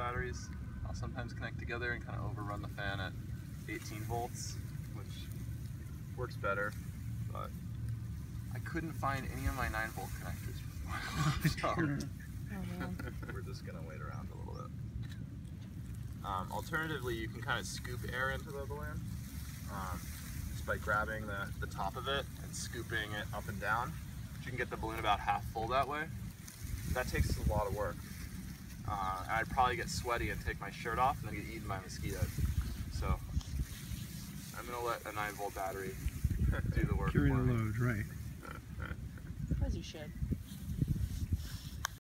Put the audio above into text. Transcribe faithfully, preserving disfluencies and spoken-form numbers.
batteries, I'll sometimes connect together and kind of overrun the fan at eighteen volts, which works better, but I couldn't find any of my nine volt connectors before. So we're just gonna wait around a little bit. Um, alternatively, you can kind of scoop air into the balloon um, just by grabbing the, the top of it and scooping it up and down. You can get the balloon about half full that way. That takes a lot of work. Uh, I'd probably get sweaty and take my shirt off and then get eaten by mosquitoes. So I'm gonna let a nine volt battery do the work Carry for the me. load, right. As you should.